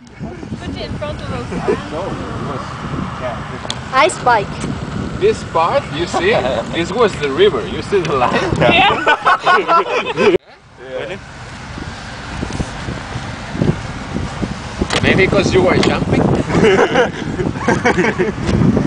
Put it in front of us. No, it was, yeah, Ice bike. this part, you see, this was the river. You see the line? Yeah. Really? Maybe because you were jumping?